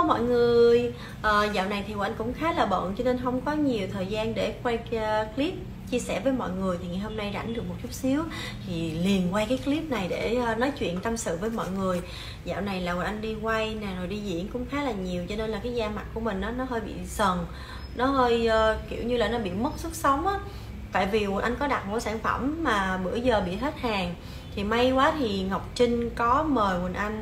mọi người. Dạo này thì Anh cũng khá là bận cho nên không có nhiều thời gian để quay clip chia sẻ với mọi người. Thì ngày hôm nay rảnh được một chút xíu thì liền quay cái clip này để nói chuyện tâm sự với mọi người. Dạo này là Anh đi quay nè, rồi đi diễn cũng khá là nhiều, cho nên là cái da mặt của mình nó hơi bị sần, nó hơi kiểu như là nó bị mất sức sống á. Tại vì Anh có đặt một sản phẩm mà bữa giờ bị hết hàng, thì may quá thì Ngọc Trinh có mời Quỳnh Anh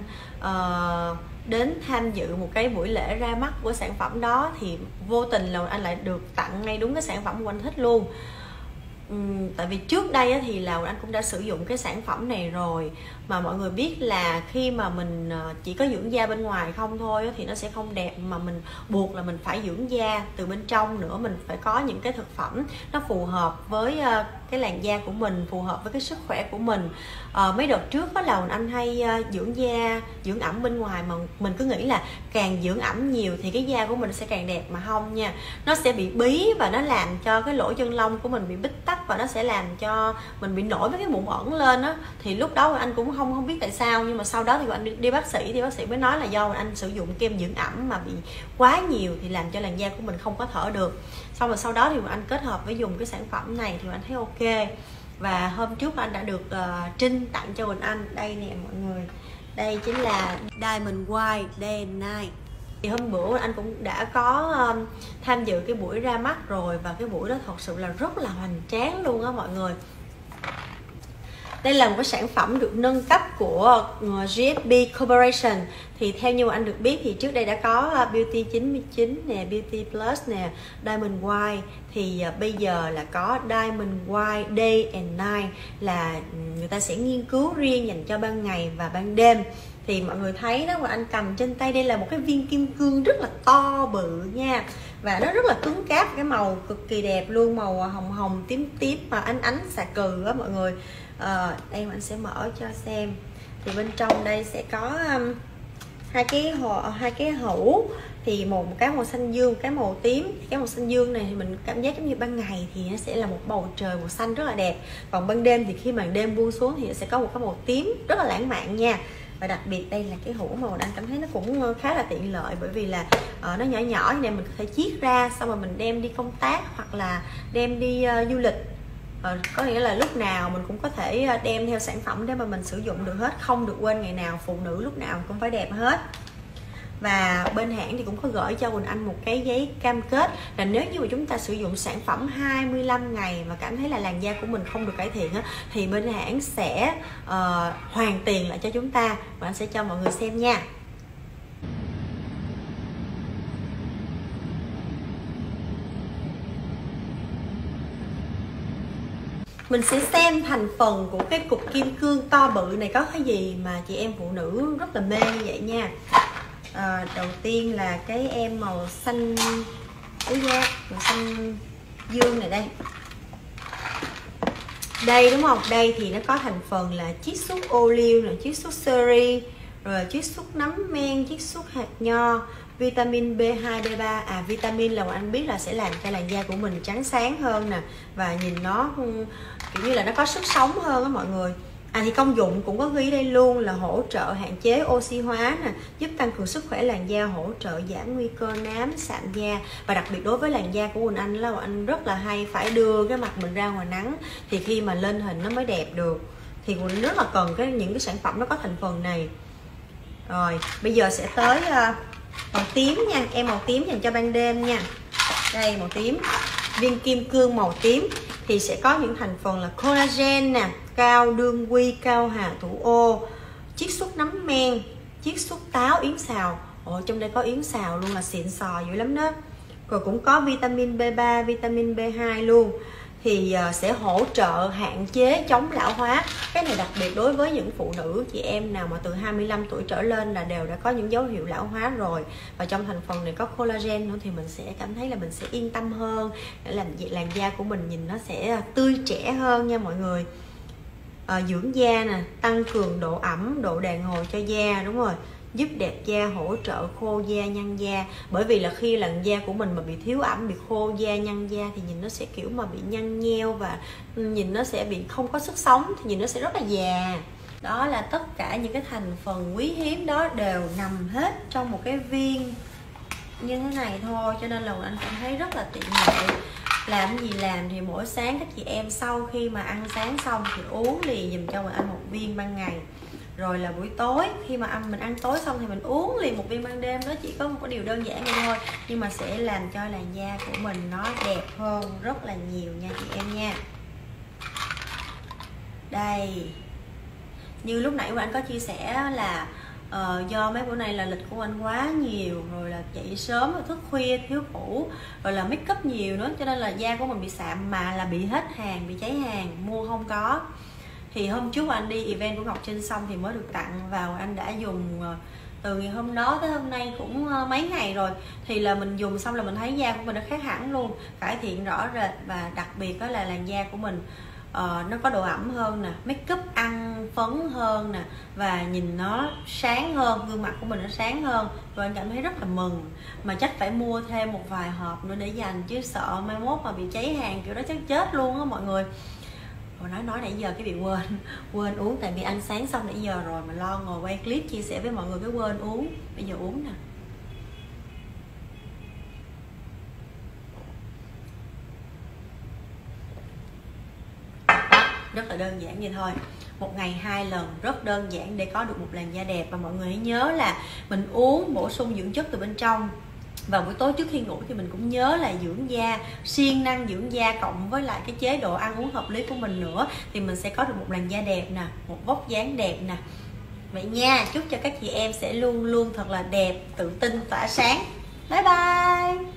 đến tham dự một cái buổi lễ ra mắt của sản phẩm đó, thì vô tình là anh lại được tặng ngay đúng cái sản phẩm của anh thích luôn. Tại vì trước đây thì là anh cũng đã sử dụng cái sản phẩm này rồi, mà mọi người biết là khi mà mình chỉ có dưỡng da bên ngoài không thôi thì nó sẽ không đẹp, mà mình buộc là mình phải dưỡng da từ bên trong nữa. Mình phải có những cái thực phẩm nó phù hợp với cái làn da của mình, phù hợp với cái sức khỏe của mình. Mấy đợt trước đó là anh hay dưỡng da, dưỡng ẩm bên ngoài, mà mình cứ nghĩ là càng dưỡng ẩm nhiều thì cái da của mình sẽ càng đẹp, mà không nha. Nó sẽ bị bí và nó làm cho cái lỗ chân lông của mình bị bít tắc, và nó sẽ làm cho mình bị nổi với cái mụn ẩn lên á. Thì lúc đó anh cũng không biết tại sao, nhưng mà sau đó thì anh đi bác sĩ thì bác sĩ mới nói là do anh sử dụng kem dưỡng ẩm mà bị quá nhiều thì làm cho làn da của mình không có thở được. Xong rồi sau đó thì anh kết hợp với dùng cái sản phẩm này thì anh thấy ok. Và hôm trước anh đã được Trinh tặng cho Quỳnh Anh. Đây nè mọi người, đây chính là Diamond White Day and Night. Thì hôm bữa anh cũng đã có tham dự cái buổi ra mắt rồi, và cái buổi đó thật sự là rất là hoành tráng luôn á mọi người. Đây là một cái sản phẩm được nâng cấp của GSB Corporation. Thì theo như anh được biết thì trước đây đã có Beauty 99 nè, Beauty Plus nè, Diamond White. Thì bây giờ là có Diamond White Day and Night, là người ta sẽ nghiên cứu riêng dành cho ban ngày và ban đêm. Thì mọi người thấy đó, mà anh cầm trên tay đây là một cái viên kim cương rất là to bự nha, và nó rất là cứng cáp, cái màu cực kỳ đẹp luôn, màu hồng hồng tím tím mà ánh ánh xà cừ đó mọi người. Đây anh sẽ mở cho xem. Thì bên trong đây sẽ có hai cái hũ, thì một cái màu xanh dương, cái màu tím. Cái màu xanh dương này thì mình cảm giác giống như ban ngày thì nó sẽ là một bầu trời màu xanh rất là đẹp, còn ban đêm thì khi màn đêm buông xuống thì nó sẽ có một cái màu tím rất là lãng mạn nha. Và đặc biệt đây là cái hũ màu anh cảm thấy nó cũng khá là tiện lợi, bởi vì là nó nhỏ nhỏ như này, mình có thể chiết ra xong rồi mình đem đi công tác hoặc là đem đi du lịch. Có nghĩa là lúc nào mình cũng có thể đem theo sản phẩm để mà mình sử dụng được hết, không được quên ngày nào. Phụ nữ lúc nào cũng phải đẹp hết. Và bên hãng thì cũng có gửi cho Quỳnh Anh một cái giấy cam kết là nếu như mà chúng ta sử dụng sản phẩm 25 ngày mà cảm thấy là làn da của mình không được cải thiện á, thì bên hãng sẽ hoàn tiền lại cho chúng ta. Và anh sẽ cho mọi người xem nha. Mình sẽ xem thành phần của cái cục kim cương to bự này có cái gì mà chị em phụ nữ rất là mê như vậy nha. Đầu tiên là cái em màu xanh tứ giác, màu xanh dương này đây. Đây đúng không? Đây thì nó có thành phần là chiết xuất ô liu, rồi chiết xuất seri, rồi chiết xuất nấm men, chiết xuất hạt nho, vitamin B2, B3. Vitamin là anh biết là sẽ làm cho làn da của mình trắng sáng hơn nè, và nhìn nó kiểu như là nó có sức sống hơn á mọi người. Thì công dụng cũng có ghi đây luôn là hỗ trợ hạn chế oxy hóa nè, giúp tăng cường sức khỏe làn da, hỗ trợ giảm nguy cơ nám, sạm da. Và đặc biệt đối với làn da của Quỳnh Anh là anh rất là hay phải đưa cái mặt mình ra ngoài nắng, thì khi mà lên hình nó mới đẹp được. Thì Quỳnh rất là cần những cái sản phẩm nó có thành phần này. Rồi bây giờ sẽ tới màu tím nha, em màu tím dành cho ban đêm nha. Đây màu tím, viên kim cương màu tím thì sẽ có những thành phần là collagen nè, cao đương quy, cao hà thủ ô, chiết xuất nấm men, chiết xuất táo, yến xào. Trong đây có yến xào luôn, là xịn sò dữ lắm đó. Rồi cũng có vitamin B3, vitamin B2 luôn. Thì sẽ hỗ trợ hạn chế chống lão hóa. Cái này đặc biệt đối với những phụ nữ, chị em nào mà từ 25 tuổi trở lên là đều đã có những dấu hiệu lão hóa rồi. Và trong thành phần này có collagen nữa, thì mình sẽ cảm thấy là mình sẽ yên tâm hơn, để làm làn da của mình nhìn nó sẽ tươi trẻ hơn nha mọi người. Dưỡng da nè, tăng cường độ ẩm, độ đàn hồi cho da, đúng rồi, giúp đẹp da, hỗ trợ khô da, nhăn da. Bởi vì là khi làn da của mình mà bị thiếu ẩm, bị khô da, nhăn da thì nhìn nó sẽ kiểu mà bị nhăn nheo, và nhìn nó sẽ bị không có sức sống, thì nhìn nó sẽ rất là già. Đó là tất cả những cái thành phần quý hiếm đó đều nằm hết trong một cái viên như thế này thôi, cho nên là anh cảm thấy rất là tiện lợi. Làm gì làm thì mỗi sáng các chị em sau khi mà ăn sáng xong thì uống liền dùm cho mình anh một viên ban ngày, rồi là buổi tối khi mà mình ăn tối xong thì mình uống liền một viên ban đêm. Nó chỉ có một cái điều đơn giản vậy thôi, nhưng mà sẽ làm cho làn da của mình nó đẹp hơn rất là nhiều nha chị em nha. Đây, như lúc nãy anh có chia sẻ là do mấy bữa nay là lịch của anh quá nhiều, rồi là dậy sớm rồi thức khuya thiếu ngủ, rồi là make up nhiều nữa, cho nên là da của mình bị sạm, mà là bị hết hàng, bị cháy hàng, mua không có. Thì hôm trước anh đi event của Ngọc Trinh xong thì mới được tặng vào, anh đã dùng từ ngày hôm đó tới hôm nay cũng mấy ngày rồi, thì là mình dùng xong là mình thấy da của mình nó khác hẳn luôn, cải thiện rõ rệt. Và đặc biệt đó là làn da của mình nó có độ ẩm hơn nè, make up ăn phấn hơn nè, và nhìn nó sáng hơn, gương mặt của mình nó sáng hơn. Rồi anh cảm thấy rất là mừng, mà chắc phải mua thêm một vài hộp nữa để dành, chứ sợ mai mốt mà bị cháy hàng kiểu đó chắc chết luôn á mọi người. Rồi nói nãy giờ cái bị quên uống, tại vì ăn sáng xong nãy giờ rồi mà lo ngồi quay clip chia sẻ với mọi người cái quên uống. Bây giờ uống nè. Rất là đơn giản vậy thôi, một ngày 2 lần, rất đơn giản để có được một làn da đẹp. Và mọi người hãy nhớ là mình uống bổ sung dưỡng chất từ bên trong. Và buổi tối trước khi ngủ thì mình cũng nhớ là dưỡng da, siêng năng dưỡng da cộng với lại cái chế độ ăn uống hợp lý của mình nữa, thì mình sẽ có được một làn da đẹp nè, một vóc dáng đẹp nè. Vậy nha, chúc cho các chị em sẽ luôn luôn thật là đẹp, tự tin, tỏa sáng. Bye bye.